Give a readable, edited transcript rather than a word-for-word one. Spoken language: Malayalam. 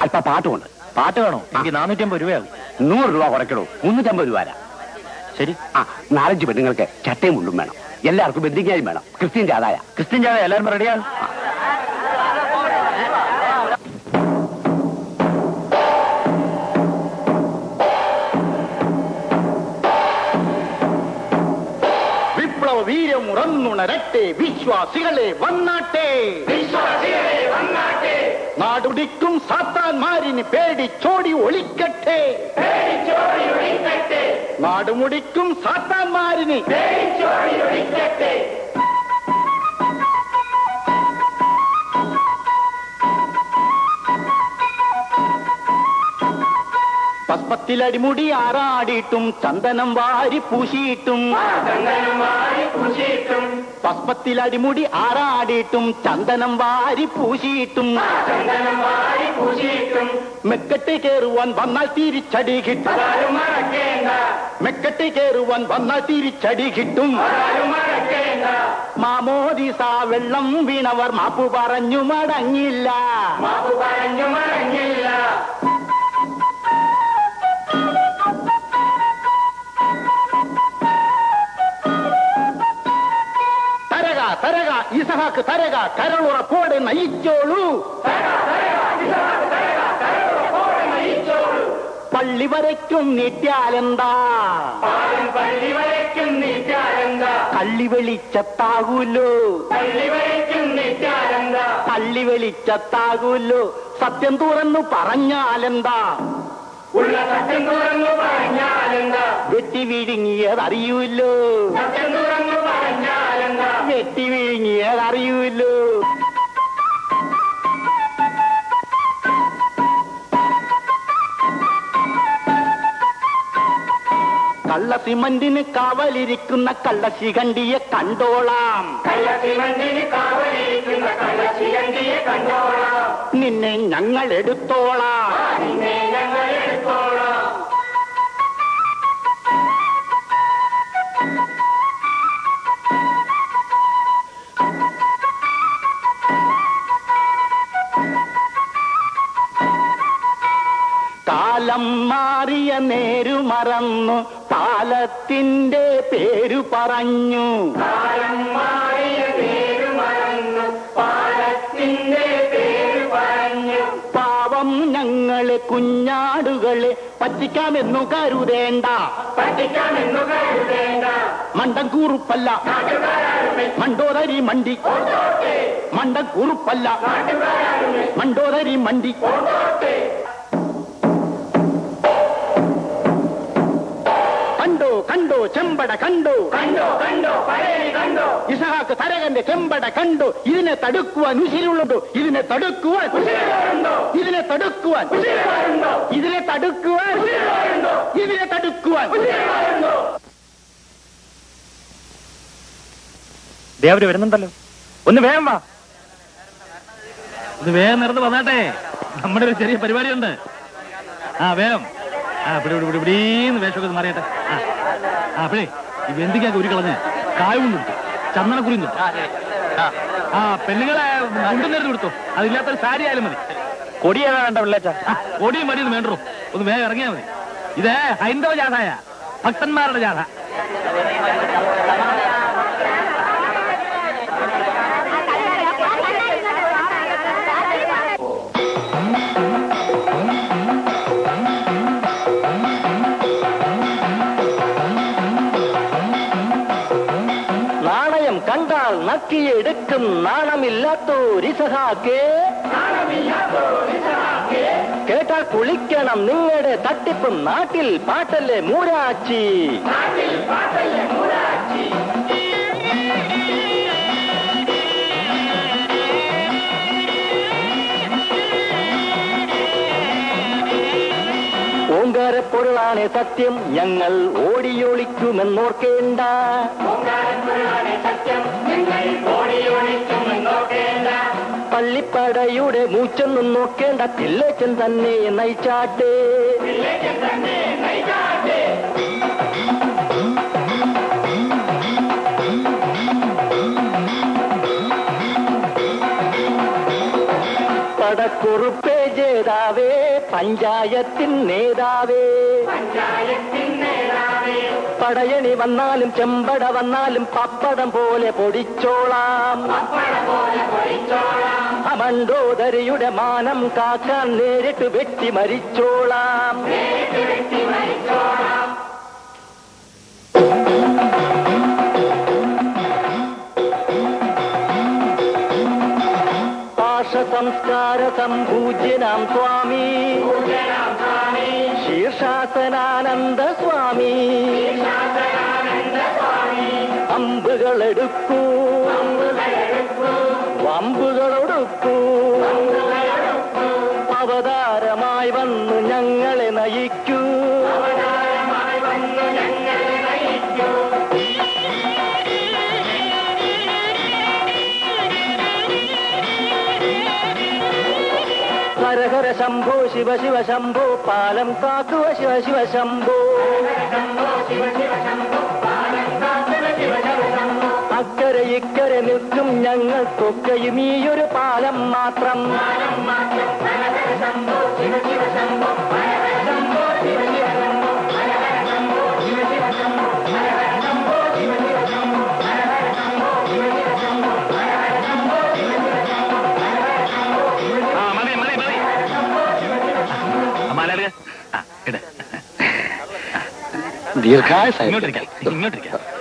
അല്പ പാട്ടുമുണ്ട്. പാട്ട് വേണോ? എനിക്ക് 450 രൂപയാകും. 100 രൂപ കുറയ്ക്കണോ? 350 രൂപ. ശരി. 4-5 പെണ്ണുങ്ങൾക്ക് ചട്ടയും മുണ്ടും വേണം. എല്ലാവർക്കും ബന്ധിക്കായും വേണം. ക്രിസ്ത്യൻ ജാഥായ. ക്രിസ്ത്യൻ ജാഥ എല്ലാവരും റെഡിയാണ്. വിപ്ലവ വീരം ഉറന്നുണരട്ടെ, വിശ്വാസികളെ വന്നാട്ടെ, വിശ്വാസികളെ വന്നാട്ടെ. നാടുടിക്കും സാത്താന്മാരിന് പേടിച്ചോടി ഒളിക്കട്ടെ, പേടിച്ചോടി ഒളിക്കട്ടെ. നാടുമുടിക്കും സാത്താന്മാരിന് പേടിച്ചോടി ഒളിക്കട്ടെ. പസ്പത്തിലടിമുടി ആറാടിയിട്ടും ചന്ദനം വാരി പൂശിയിട്ടും, പസ്പത്തിലടിമുടി ആറാടിയിട്ടും ചന്ദനം വാരി പൂശിയിട്ടും, മെക്കെട്ട് കയറുവാൻ വന്നാൽ തിരിച്ചടി കിട്ടും, മെക്കെട്ട് കയറുവാൻ വന്നാൽ തിരിച്ചടി കിട്ടും. മാമോദിസ വെള്ളം വീണവർ മാപ്പു പറഞ്ഞു മടങ്ങില്ല, മാപ്പു പറഞ്ഞു മടങ്ങില്ല. തരക ഇസഹാക്ക് തരക, കരളുറപ്പോടെ നയിച്ചോളൂ, പള്ളി വരയ്ക്കും നീട്ടിയാലെന്താ, പള്ളി വരയ്ക്കും നീട്ടിയാലെന്താ, കള്ളി വെളിച്ചത്താകൂല്ലോ, പള്ളി വരയ്ക്കും നീട്ടിയാലെന്താ, പള്ളി വെളിച്ചത്താകൂല്ലോ. സത്യം തുറന്നു പറഞ്ഞാലെന്താ, ഉള്ള സത്യം തുറന്നു പറഞ്ഞാലെന്താ, വെട്ടി വിഴുങ്ങിയതറിയൂല്ലോ, സത്യം തുറന്നു പറഞ്ഞാലെന്താ, വെട്ടി വിഴുങ്ങിയതറിയൂല്ലോ. കള്ള സിമന്റിന് കാവലിരിക്കുന്ന കള്ളശിഖണ്ഡിയെ കണ്ടോളാം, കള്ളസിമന്റിന് കാവലിരിക്കുന്ന കള്ളശിഖണ്ഡിയെ കണ്ടോളാം. നിന്നെ ഞങ്ങൾ എടുത്തോളാം, നിന്നെ ഞങ്ങൾ എടുത്തോളാം. കാലം മാറിയ നേരു മറന്നു പാലത്തിന്റെ പേരു പറഞ്ഞു, കാലം മാറിയ നേരു മറന്നു പാലത്തിന്റെ പേരു പറഞ്ഞു. പാവം ഞങ്ങളെ കുഞ്ഞാടുകളെ പറ്റിക്കാമെന്നു കരുതേണ്ട, പറ്റിക്കാമെന്നു കരുതേണ്ട. മണ്ടൻ കൂറുപ്പല്ല മണ്ടോദരി മണ്ടി, മണ്ടൻ കൂറുപ്പല്ല മണ്ടോദരി മണ്ടി. കണ്ടോ കണ്ടോ ചെമ്പട കണ്ടോ, കണ്ടോ കണ്ടോ പഴയനി കണ്ടോ, ഇസഹാക്ക് തരകന്റെ ചെമ്പട കണ്ടോ. ഇതിനെ തടുക്കുവാൻ ഉശിരുള്ളതോ, ഇതിനെ തടുക്കുവാൻ ഇതിനെ തടുക്കുവാൻ ഇതിനെ തടുക്കുവാൻ ഇതിനെ തടുക്കുവാൻ. ദേവര് വരുന്നുണ്ടല്ലോ, ഒന്ന് വേഗം വാ. ഇത് വേഗം നടന്ന് വന്നാട്ടെ, നമ്മുടെ ഒരു ചെറിയ പരിപാടിയുണ്ട്. വേഗം ഇവിടീന്ന് വേഷമൊക്കെ മാറിയട്ടെ. അപ്പഴേ ഈ വെന്തിക്കൊക്കെ ഒരു കളഞ്ഞ് കായുണ്ട്, ചന്ദനക്കുരിണ്ട്. പെണ്ണുങ്ങളെ മുണ്ടും നേരത്തെ കൊടുത്തു, അതില്ലാത്തൊരു സാരി ആയാലും മതി. കൊടിയാണ് വേണ്ട പിള്ളേച്ച, കൊടിയും മടിയൊന്നും വേണ്ടോ, ഒന്ന് വേഗം ഇറങ്ങിയാൽ മതി. ഇത് ഹൈന്ദവ ജാഥയാ, ഭക്തന്മാരുടെ ജാഥ. കണ്ടാൽ നക്കിയെടുക്കും നാണമില്ലാത്തോരിസഹാക്കേ, കേട്ടാൽ കുളിക്കണം നിങ്ങളുടെ തട്ടിപ്പും നാട്ടിൽ പാട്ടല്ലേ മൂരാച്ചി. ഓങ്കാരപ്പൊരുളാണ് സത്യം, ഞങ്ങൾ ഓടിയൊളിക്കുമെന്നോർക്കേണ്ട, പള്ളിപ്പടയുടെ മൂച്ചൊന്നും നോക്കേണ്ട, പിള്ളേച്ചൻ തന്നെ നയിച്ചാട്ടെ. പടക്കുറുപ്പേ ജേതാ നേതാവേ പഞ്ചായത്തിൻ നേതാവേ പടയണി വന്നാലും ചെമ്പട വന്നാലും പപ്പടം പോലെ പൊടിച്ചോളാം മണ്ടോദരിയുടെ മാനം കാക്കാൻ നേരിട്ട് വെട്ടി മരിച്ചോളാം സംസ്കാര സംപൂജ്യനാം സ്വാമി ശീർഷാസനാനന്ദ സ്വാമി അമ്പുകളെടുക്കൂ വമ്പുകളൊടുക്കൂ അവതാരമായി വന്നു ഞങ്ങളെ നയിക്കൂ ഹര ശംഭോ ശിവ ശിവ ശംഭോ പാലം കാക്കുക ശിവ ശിവ ശംഭോ അക്കരെ ഇക്കരെ നിൽക്കും ഞങ്ങൾക്കൊക്കെയും ഈയൊരു പാലം മാത്രം ദീർഘായ ഇങ്ങോട്ടിരിക്കാം